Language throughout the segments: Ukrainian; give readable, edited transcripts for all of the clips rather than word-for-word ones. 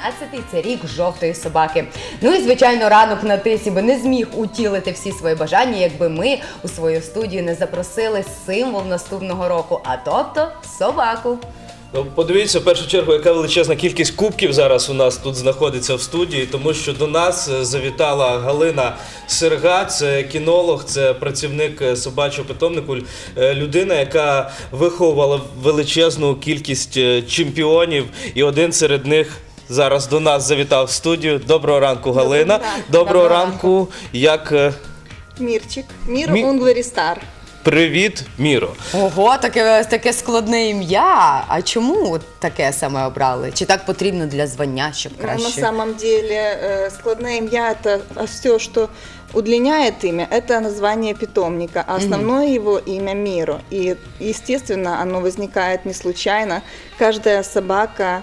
це рік жовтої собаки. Ну і, звичайно, ранок на тисі би не зміг утілити всі свої бажання, якби ми у свою студію не запросили символ наступного року, а тобто собаку. Ну, подивіться, в першу чергу, яка величезна кількість кубків зараз у нас тут знаходиться в студії, тому що до нас завітала Галина Серга, це кінолог, це працівник собачого питомнику, людина, яка виховувала величезну кількість чемпіонів, і один серед них зараз до нас завітав в студію. Доброго ранку, Галина. Доброго ранку. Як... Мірчик. Міро Унгвері Стар. Привіт, Міро. Ого, таке складне ім'я. А чому таке саме обрали? Чи так потрібно для звання, щоб краще? На самом деле складное имя – это все, что удлиняет имя, это название питомника, а основное его имя Миро. И, естественно, оно возникает не случайно. Каждая собака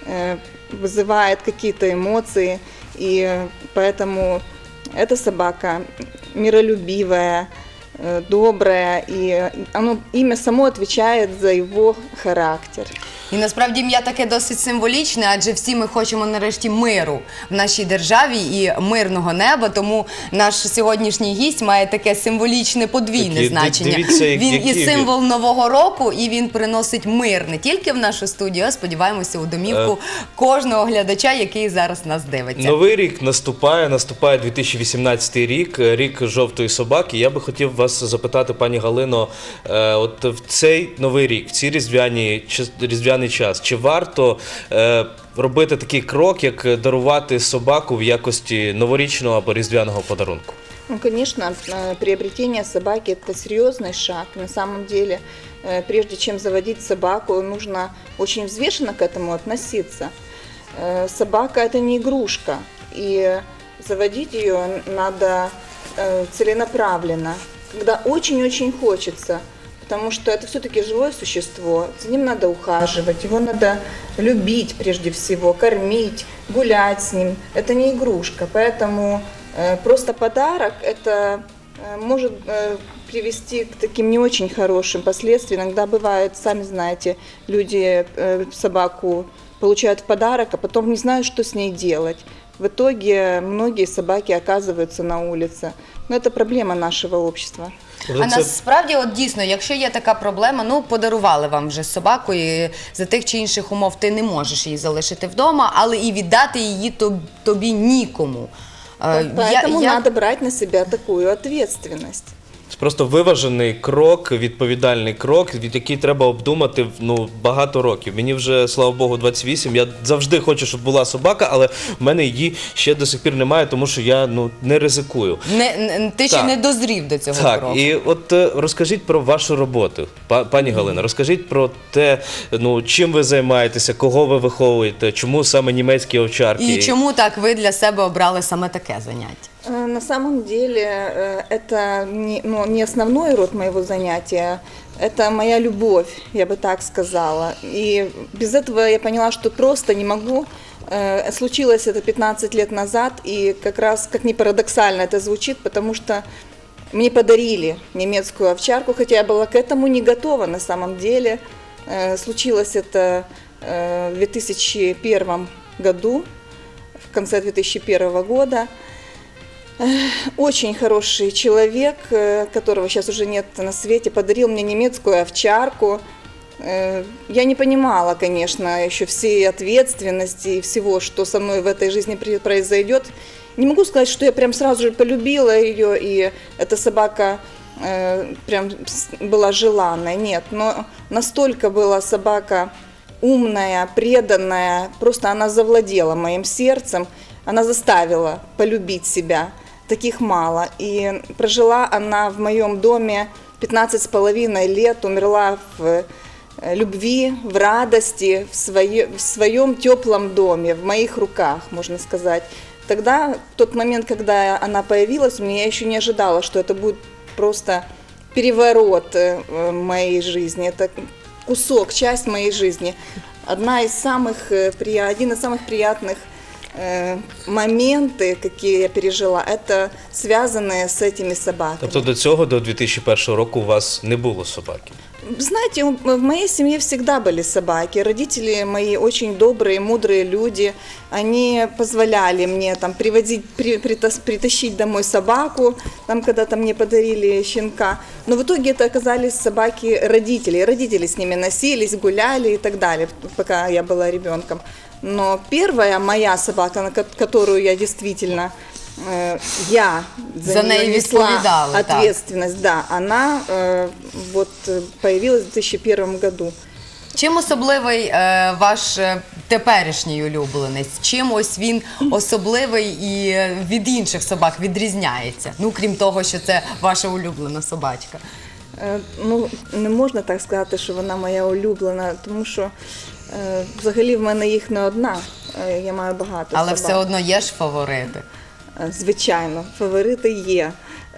вызывает какие-то эмоции, и поэтому эта собака миролюбивая, доброе, и имя само отвечает за его характер. І насправді ім'я таке досить символічне, адже всі ми хочемо нарешті миру в нашій державі і мирного неба, тому наш сьогоднішній гість має таке символічне подвійне значення. Він і символ Нового року, і він приносить мир не тільки в нашу студію, а сподіваємося у домівку кожного глядача, який зараз нас дивиться. Новий рік наступає 2018 рік, рік жовтої собаки. Я би хотів вас запитати, пані Галино, от в цей новий рік, в ці різдвяний час, чи варто робити такий крок, як дарувати собаку в якості новорічного або різдвяного подарунку? Ну, конечно, приобретение собаки – это серьезный шаг. На самом деле, прежде чем заводить собаку, нужно очень взвешенно к этому относиться. Собака – это не игрушка, и заводить ее надо целенаправленно, когда очень-очень хочется. Потому что это все-таки живое существо, за ним надо ухаживать, его надо любить прежде всего, кормить, гулять с ним. Это не игрушка, поэтому просто подарок это может привести к таким не очень хорошим последствиям. Иногда бывает, сами знаете, люди собаку получают в подарок, а потом не знают, что с ней делать. В итоге многие собаки оказываются на улице. Но это проблема нашего общества. А насправді, от дійсно, якщо є така проблема, ну, подарували вам вже собаку, і за тих чи інших умов ти не можеш її залишити вдома, але і віддати її тобі нікому. Поэтому надо брать на себя такую ответственность. Це просто виважений крок, відповідальний крок, який треба обдумати багато років. Мені вже, слава Богу, 28, я завжди хочу, щоб була собака, але в мене її ще до сих пір немає, тому що я не ризикую. Ти ще не дозрів до цього кроку. Так, і от розкажіть про вашу роботу, пані Галина, розкажіть про те, чим ви займаєтеся, кого ви виховуєте, чому саме німецькі овчарки. І чому так ви для себе обрали саме таке заняття? На самом деле это не основной род моего занятия, это моя любовь, я бы так сказала. И без этого я поняла, что просто не могу. Случилось это 15 лет назад, и как раз, как ни парадоксально это звучит, потому что мне подарили немецкую овчарку, хотя я была к этому не готова на самом деле. Случилось это в 2001 году, в конце 2001 года. Очень хороший человек, которого сейчас уже нет на свете, подарил мне немецкую овчарку. Я не понимала, конечно, еще всей ответственности и всего, что со мной в этой жизни произойдет. Не могу сказать, что я прям сразу же полюбила ее, и эта собака прям была желанной. Нет, но настолько была собака умная, преданная, просто она завладела моим сердцем, она заставила полюбить себя. Таких мало. И прожила она в моем доме 15,5 лет, умерла в любви, в радости, в своем теплом доме, в моих руках, можно сказать. Тогда, в тот момент, когда она появилась, я еще не ожидала, что это будет просто переворот моей жизни. Это кусок, часть моей жизни. Один из самых приятных моменты, какие я пережила, это связанные с этими собаками. Тобто до цього, до 2001 року у вас не було собаки? Знаете, в моей семье всегда были собаки. Родители мои очень добрые, мудрые люди. Они позволяли мне там притащить домой собаку, там когда-то мне подарили щенка. Но в итоге это оказались собаки родителей. Родители с ними носились, гуляли и так далее, пока я была ребенком. Но первая моя собака, на которую я действительно я за нее несла ответственность, да, она вот появилась в 2001 году. Чим особливий ваш теперішній улюбленець? Чим ось він особливий і від інших собак відрізняється? Ну, крім того, що це ваша улюблена собачка. Ну, не можна так сказати, що вона моя улюблена, тому що взагалі в мене їх не одна, я маю багато собак. Але все одно є ж фаворити. Звичайно, фавориты є.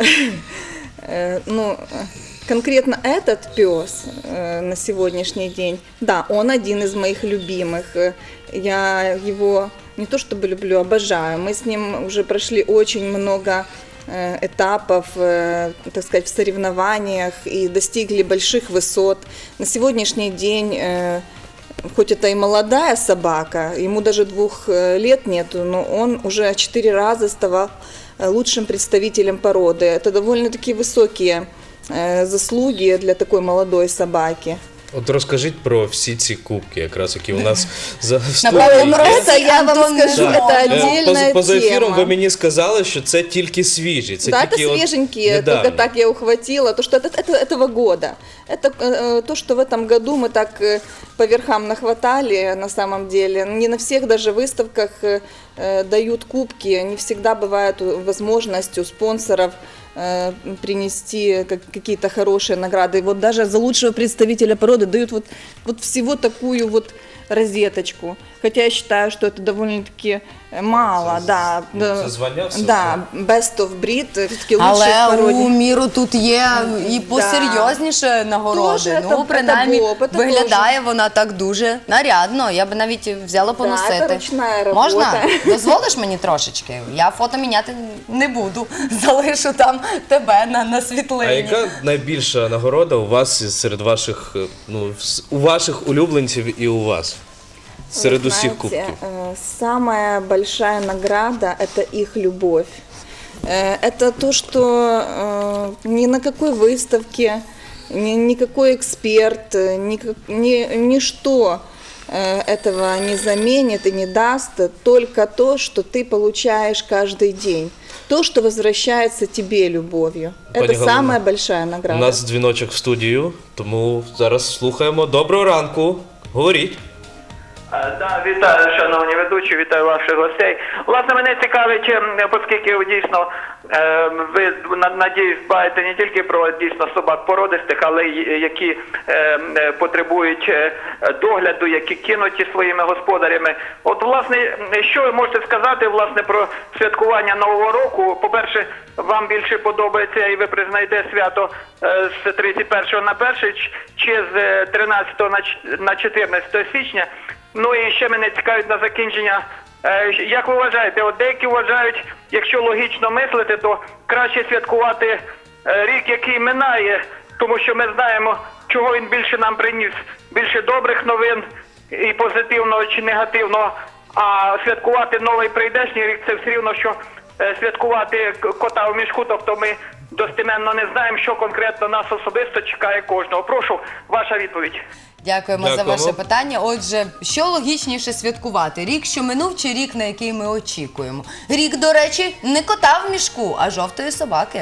Ну, конкретно этот пес на сегодняшний день, да, он один из моих любимых. Я его не то чтобы люблю, обожаю. Мы с ним уже прошли очень много этапов, так сказать, в соревнованиях и достигли больших высот. На сегодняшний день, хоть это и молодая собака, ему даже 2 лет нету, но он уже 4 раза ставал лучшим представителем породы. Это довольно-таки высокие заслуги для такой молодой собаки. От розкажіть про всі ці кубки, якраз які у нас в Это я вам скажу, это отдельная поза ефіром тема. ви мені сказали, що це тільки свіжі. Да, это свеженькие, только так я ухватила, то, что это этого года. Это то, что в этом году мы так по верхам нахватали, на самом деле. Не на всех даже выставках дают кубки, не всегда бывает возможность у спонсоров принести какие-то хорошие награды. Вот даже за лучшего представителя породы дают вот всего такую вот розеточку. Хотя я считаю, что это довольно-таки мало. Да, це звання все. Да, best of breed, все-таки лучшие в Але породі. у міру тут є і посерйозніше нагороди. Тоже Ну, принаймні, это виглядає вона так дуже нарядно. Я б навіть взяла поносити. це ручна робота. Можна? Дозволиш мені трошечки? Я фото міняти не буду. Залишу там тебе на світлині. А яка найбільша нагорода у вас серед ваших, у ваших улюбленців і у вас? Серед Вы усіх знаете, кубків. самая большая награда – это их любовь. Это то, что ни на какой выставке, никакой эксперт, ничто этого не заменит и не даст, только то, что ты получаешь каждый день. То, что возвращается тебе любовью. Пані Это Галина, самая большая У награда. нас дзвіночок в студію, тому зараз слухаємо. Доброго ранку. Говоріть. Да, вітаю, шановні ведучі, вітаю ваших гостей. Власне, мене цікавить, оскільки дійсно ви, надіюсь, дбаєте не тільки про дійсно собак породистих, але й які потребують догляду, які кинуті своїми господарями. От, власне, що ви можете сказати, власне, про святкування Нового року? По-перше, вам більше подобається, і ви признаєте свято з 31 на 1 чи з 13 на 14 січня? Ну і ще мене цікавить на закінчення, як ви вважаєте, от деякі вважають, якщо логічно мислити, то краще святкувати рік, який минає, тому що ми знаємо, чого він більше нам приніс, більше добрих новин і позитивного чи негативного, а святкувати новий прийдешній рік – це все рівно, що святкувати кота в мішку, тобто ми достеменно не знаємо, що конкретно нас особисто чекає кожного. Прошу, ваша відповідь. Дякуємо за Дякуємо. ваше питання. Отже, що логічніше святкувати? Рік, що минув, чи рік, на який ми очікуємо? Рік, до речі, не кота в мішку, а жовтої собаки.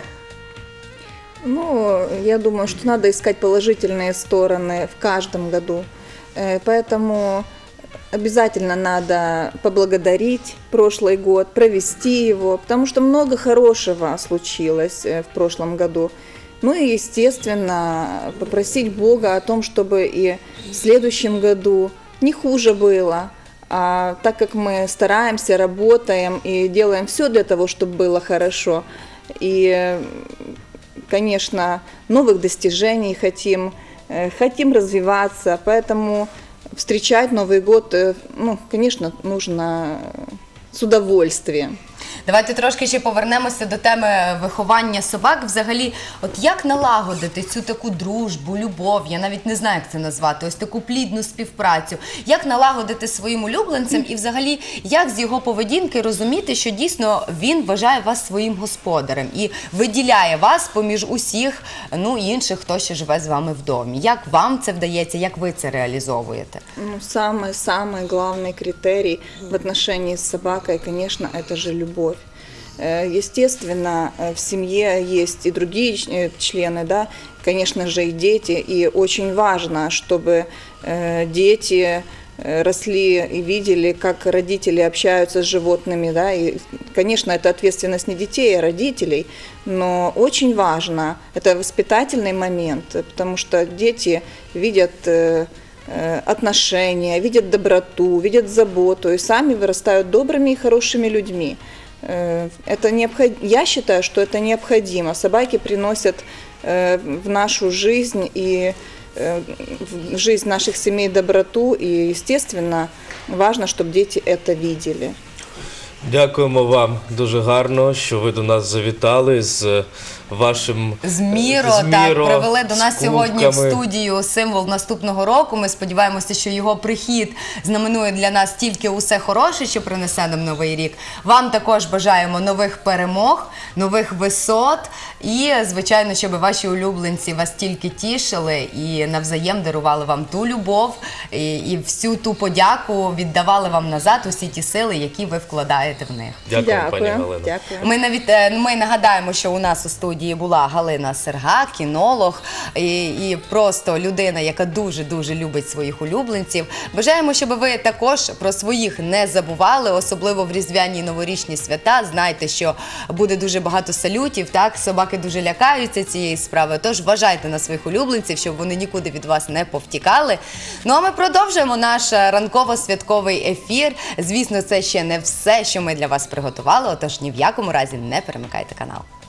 Ну, я думаю, что надо искать положительные стороны в каждом году. Поэтому обязательно надо поблагодарить прошлый год, провести его, потому что много хорошего случилось в прошлом году. Ну и, естественно, попросить Бога о том, чтобы и в следующем году не хуже было. А так как мы стараемся, работаем и делаем все для того, чтобы было хорошо, и, конечно, новых достижений хотим развиваться, поэтому встречать Новый год, ну, конечно, нужно с удовольствием. Давайте трошки ще повернемося до теми виховання собак. Взагалі, от як налагодити цю таку дружбу, любов, я навіть не знаю, як це назвати, ось таку плідну співпрацю. Як налагодити своїм улюбленцем і взагалі, як з його поведінки розуміти, що дійсно він вважає вас своїм господарем і виділяє вас поміж усіх, ну, інших, хто ще живе з вами в домі. Як вам це вдається, як ви це реалізовуєте? Ну, самый главный критерий в отношении с собакой, конечно, это же любовь. Естественно, в семье есть и другие члены, да, конечно же, и дети, и очень важно, чтобы дети росли и видели, как родители общаются с животными, да, и, конечно, это ответственность не детей, а родителей, но очень важно, это воспитательный момент, потому что дети видят отношения, видят доброту, видят заботу и сами вырастают добрыми и хорошими людьми. Я считаю, что это необходимо. Собаки приносят в нашу жизнь и в жизнь наших семей доброту, и, естественно, важно, чтобы дети это видели. Дякуємо вам дуже гарно, що ви до нас завітали з вашим З Міро, так, привели до нас сьогодні в студію символ наступного року. Ми сподіваємося, що його прихід знаменує для нас тільки усе хороше, що принесе нам новий рік. Вам також бажаємо нових перемог, нових висот і, звичайно, щоб ваші улюбленці вас тільки тішили і навзаєм дарували вам ту любов і всю ту подяку віддавали вам назад усі ті сили, які ви вкладаєте в них. Дякую, пані Галино. Дякую. Ми нагадаємо, що у нас у студії була Галина Серга, кінолог і просто людина, яка дуже-дуже любить своїх улюбленців. Бажаємо, щоб ви також про своїх не забували, особливо в різдвяні і новорічні свята. Знайте, що буде дуже багато салютів, так? Собаки дуже лякаються цієї справи, тож вважайте на своїх улюбленців, щоб вони нікуди від вас не повтікали. Ну а ми продовжуємо наш ранково-святковий ефір. Звісно, це ще не все, що ми для вас приготували, отож ні в якому разі не перемикайте канал.